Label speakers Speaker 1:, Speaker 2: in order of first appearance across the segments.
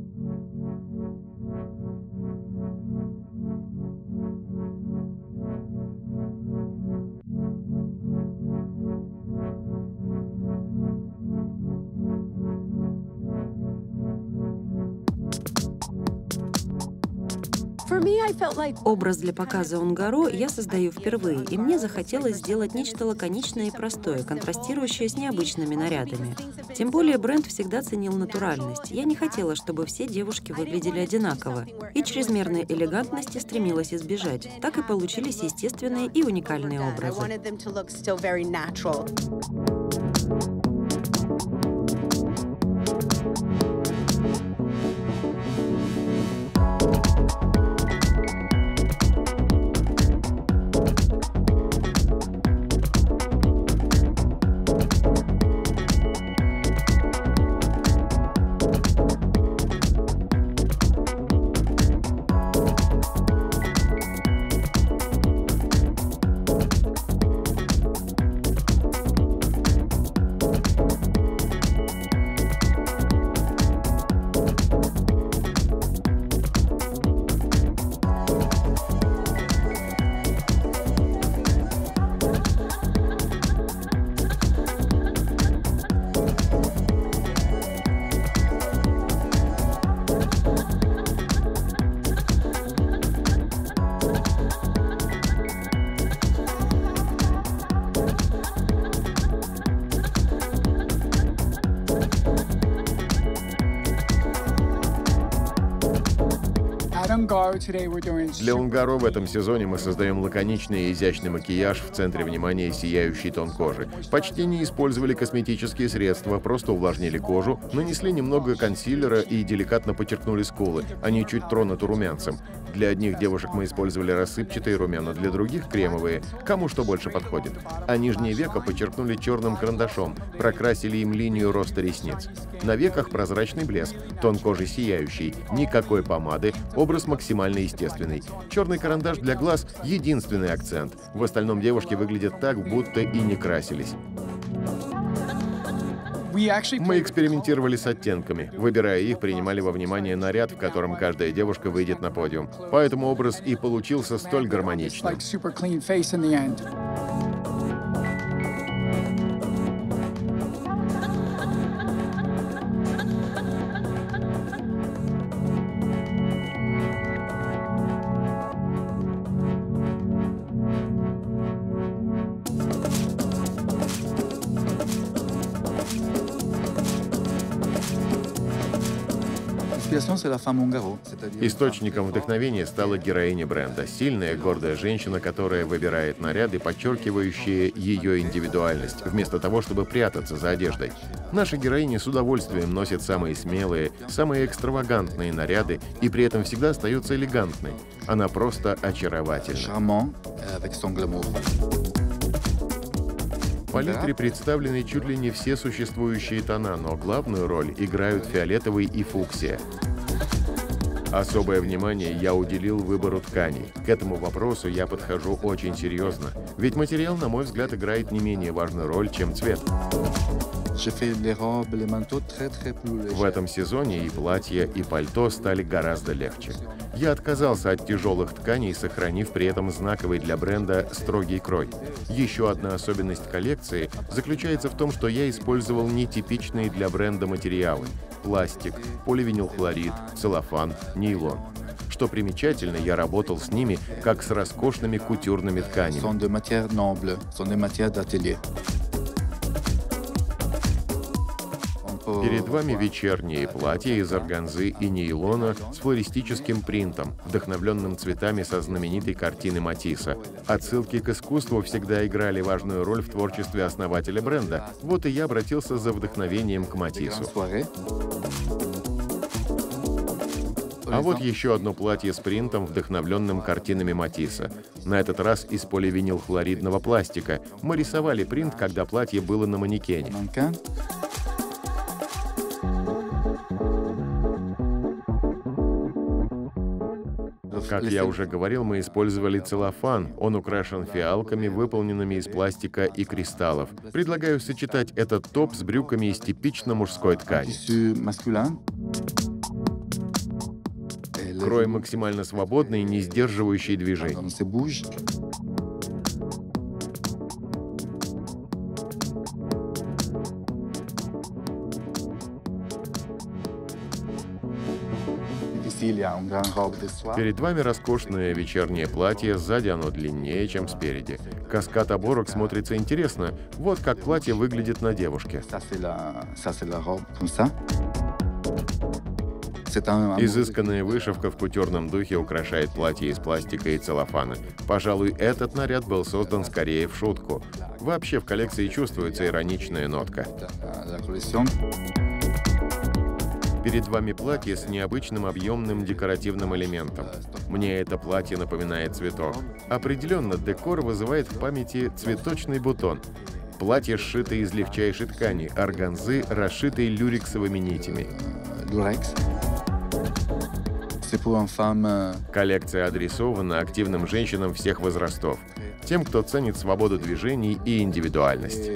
Speaker 1: Образ для показа Унгаро я создаю впервые, и мне захотелось сделать нечто лаконичное и простое, контрастирующее с необычными нарядами. Тем более бренд всегда ценил натуральность. Я не хотела, чтобы все девушки выглядели одинаково, и чрезмерной элегантности стремилась избежать. Так и получились естественные и уникальные образы.
Speaker 2: Для Унгаро в этом сезоне мы создаем лаконичный и изящный макияж, в центре внимания сияющий тон кожи. Почти не использовали косметические средства, просто увлажнили кожу, нанесли немного консилера и деликатно подчеркнули скулы. Они чуть тронуты румянцем. Для одних девушек мы использовали рассыпчатые румяна, для других — кремовые, кому что больше подходит. А нижнее веко подчеркнули черным карандашом, прокрасили им линию роста ресниц. На веках прозрачный блеск, тон кожи сияющий, никакой помады, образ максимально естественный. Черный карандаш для глаз — единственный акцент. В остальном девушки выглядят так, будто и не красились. Мы экспериментировали с оттенками. Выбирая их, принимали во внимание наряд, в котором каждая девушка выйдет на подиум. Поэтому образ и получился столь гармоничным. Источником вдохновения стала героиня бренда. Сильная, гордая женщина, которая выбирает наряды, подчеркивающие ее индивидуальность, вместо того, чтобы прятаться за одеждой. Наша героиня с удовольствием носит самые смелые, самые экстравагантные наряды и при этом всегда остается элегантной. Она просто очаровательна. В палитре представлены чуть ли не все существующие тона, но главную роль играют фиолетовый и фуксия. Особое внимание я уделил выбору тканей. К этому вопросу я подхожу очень серьезно, ведь материал, на мой взгляд, играет не менее важную роль, чем цвет. В этом сезоне и платья, и пальто стали гораздо легче. Я отказался от тяжелых тканей, сохранив при этом знаковый для бренда строгий крой. Еще одна особенность коллекции заключается в том, что я использовал нетипичные для бренда материалы – пластик, поливинилхлорид, целлофан, нейлон. Что примечательно, я работал с ними как с роскошными кутюрными тканями. Перед вами вечерние платья из органзы и нейлона с флористическим принтом, вдохновленным цветами со знаменитой картины Матисса. Отсылки к искусству всегда играли важную роль в творчестве основателя бренда. Вот и я обратился за вдохновением к Матиссу. А вот еще одно платье с принтом, вдохновленным картинами Матисса. На этот раз из поливинилхлоридного пластика. Мы рисовали принт, когда платье было на манекене. Как я уже говорил, мы использовали целлофан. Он украшен фиалками, выполненными из пластика и кристаллов. Предлагаю сочетать этот топ с брюками из типично мужской ткани. Крой максимально свободный, не сдерживающий движений. Перед вами роскошное вечернее платье, сзади оно длиннее, чем спереди. Каскад оборок смотрится интересно. Вот как платье выглядит на девушке. Изысканная вышивка в кутюрном духе украшает платье из пластика и целлофана. Пожалуй, этот наряд был создан скорее в шутку. Вообще в коллекции чувствуется ироничная нотка. Перед вами платье с необычным объемным декоративным элементом. Мне это платье напоминает цветок. Определенно, декор вызывает в памяти цветочный бутон. Платье сшито из легчайшей ткани, органзы, расшитой люрексовыми нитями. Коллекция адресована активным женщинам всех возрастов, тем, кто ценит свободу движений и индивидуальность.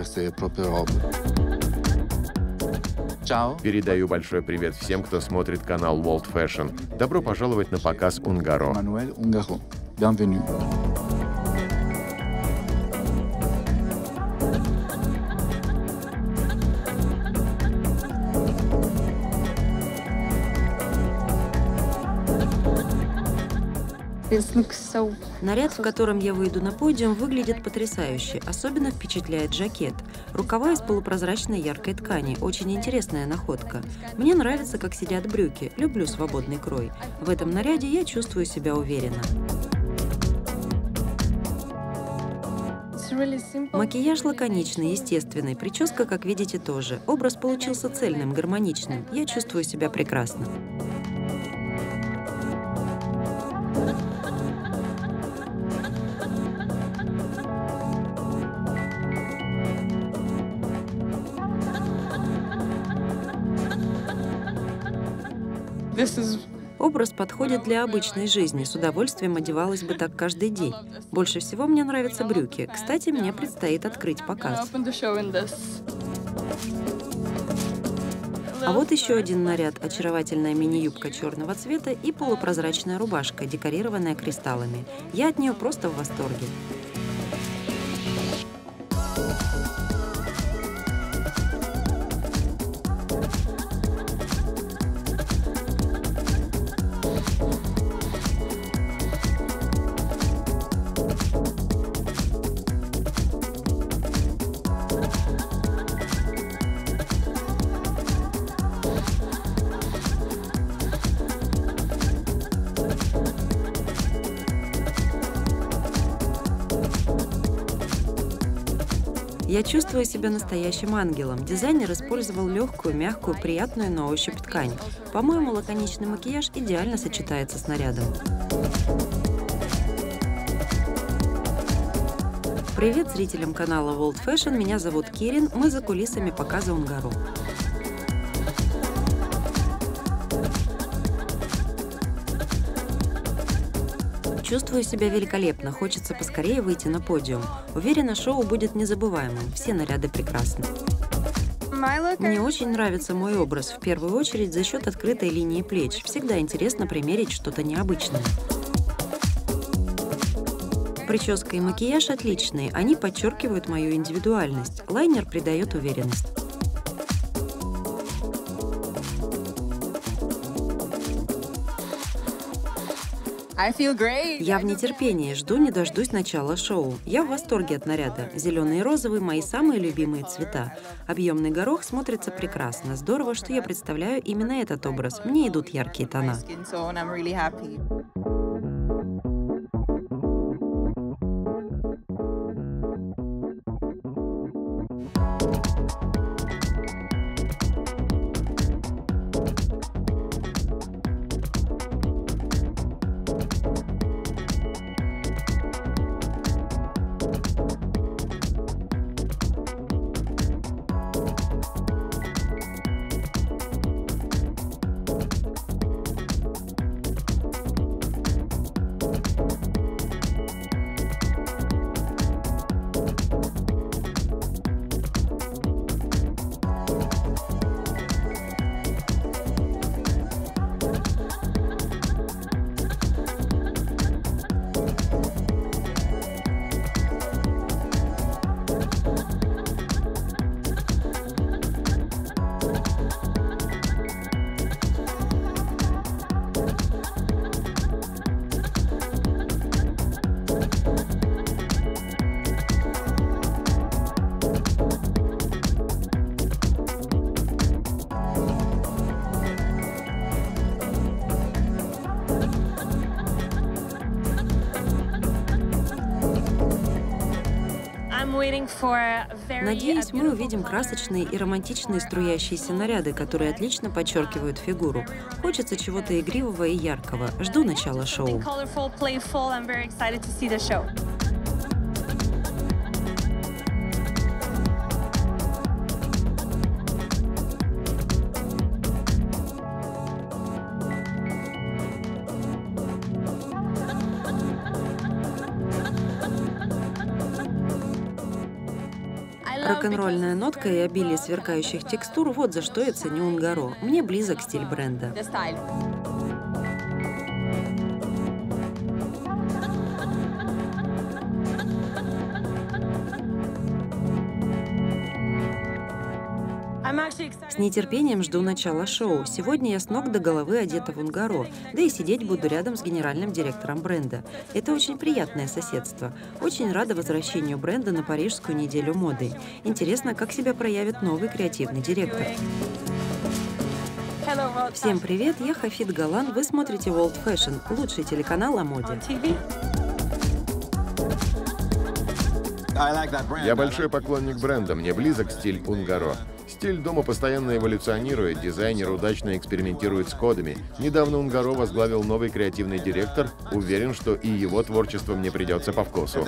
Speaker 2: Передаю большой привет всем, кто смотрит канал World Fashion. Добро пожаловать на показ Унгаро.
Speaker 1: Наряд, в котором я выйду на подиум, выглядит потрясающе. Особенно впечатляет жакет. Рукава из полупрозрачной яркой ткани. Очень интересная находка. Мне нравится, как сидят брюки. Люблю свободный крой. В этом наряде я чувствую себя уверенно. Макияж лаконичный, естественный. Прическа, как видите, тоже. Образ получился цельным, гармоничным. Я чувствую себя прекрасно. Образ подходит для обычной жизни. С удовольствием одевалась бы так каждый день. Больше всего мне нравятся брюки. Кстати, мне предстоит открыть показ. А вот еще один наряд. Очаровательная мини-юбка черного цвета и полупрозрачная рубашка, декорированная кристаллами. Я от нее просто в восторге. Я чувствую себя настоящим ангелом. Дизайнер использовал легкую, мягкую, приятную на ощупь ткань. По-моему, лаконичный макияж идеально сочетается с нарядом. Привет зрителям канала World Fashion. Меня зовут Кирин. Мы за кулисами показа Унгаро. Чувствую себя великолепно, хочется поскорее выйти на подиум. Уверена, шоу будет незабываемым, все наряды прекрасны. Мне очень нравится мой образ, в первую очередь за счет открытой линии плеч. Всегда интересно примерить что-то необычное. Прическа и макияж отличные, они подчеркивают мою индивидуальность. Лайнер придает уверенность. Я в нетерпении, жду не дождусь начала шоу. Я в восторге от наряда. Зеленый и розовый – мои самые любимые цвета. Объемный горох смотрится прекрасно. Здорово, что я представляю именно этот образ. Мне идут яркие тона. Надеюсь, мы увидим красочные и романтичные струящиеся наряды, которые отлично подчеркивают фигуру. Хочется чего-то игривого и яркого. Жду начала шоу. Рок-н-ролльная нотка и обилие сверкающих текстур — вот за что я ценю Унгаро. Мне близок стиль бренда. С нетерпением жду начала шоу. Сегодня я с ног до головы одета в Унгаро, да и сидеть буду рядом с генеральным директором бренда. Это очень приятное соседство. Очень рада возвращению бренда на Парижскую неделю моды. Интересно, как себя проявит новый креативный директор. Всем привет, я Хафид Галан, вы смотрите World Fashion, лучший телеканал о моде.
Speaker 2: Я большой поклонник бренда, мне близок стиль Унгаро. Стиль дома постоянно эволюционирует, дизайнер удачно экспериментирует с кодами. Недавно Унгаро возглавил новый креативный директор. Уверен, что и его творчество мне придется по вкусу.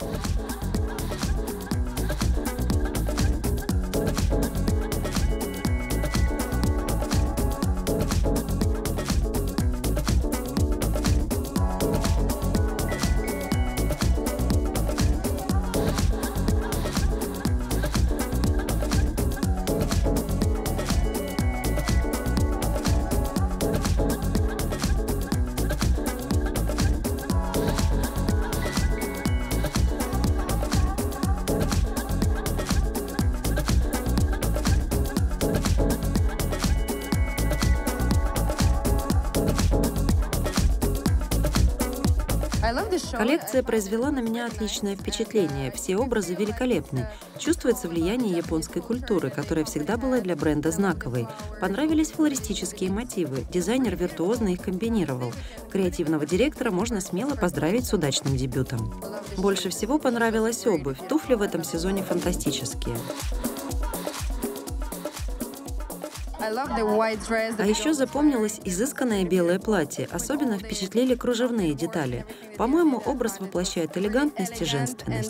Speaker 1: Коллекция произвела на меня отличное впечатление. Все образы великолепны. Чувствуется влияние японской культуры, которая всегда была для бренда знаковой. Понравились флористические мотивы. Дизайнер виртуозно их комбинировал. Креативного директора можно смело поздравить с удачным дебютом. Больше всего понравилась обувь. Туфли в этом сезоне фантастические. А еще запомнилось изысканное белое платье. Особенно впечатлили кружевные детали. По-моему, образ воплощает элегантность и женственность.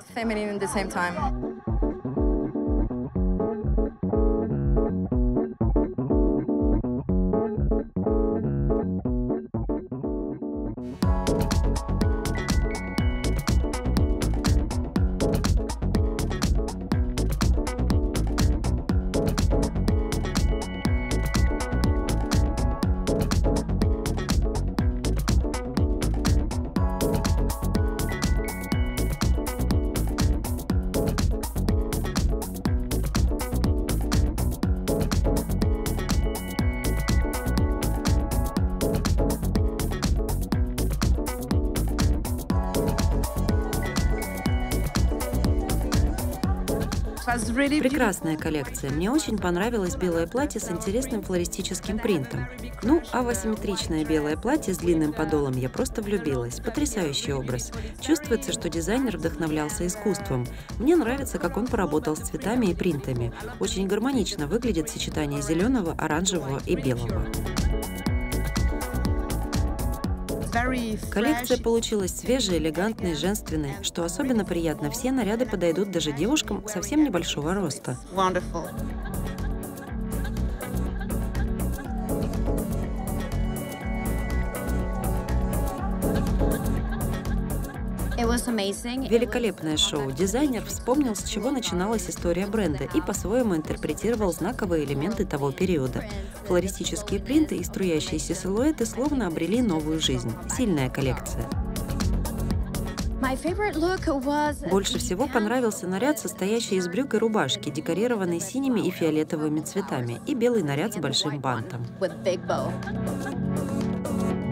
Speaker 1: Прекрасная коллекция. Мне очень понравилось белое платье с интересным флористическим принтом. Ну, а в асимметричное белое платье с длинным подолом я просто влюбилась. Потрясающий образ. Чувствуется, что дизайнер вдохновлялся искусством. Мне нравится, как он поработал с цветами и принтами. Очень гармонично выглядит сочетание зеленого, оранжевого и белого. Коллекция получилась свежей, элегантной, женственной. Что особенно приятно, все наряды подойдут даже девушкам совсем небольшого роста. Великолепное шоу. Дизайнер вспомнил, с чего начиналась история бренда и по-своему интерпретировал знаковые элементы того периода. Флористические принты и струящиеся силуэты словно обрели новую жизнь. Сильная коллекция. Больше всего понравился наряд, состоящий из брюк и рубашки, декорированный синими и фиолетовыми цветами, и белый наряд с большим бантом.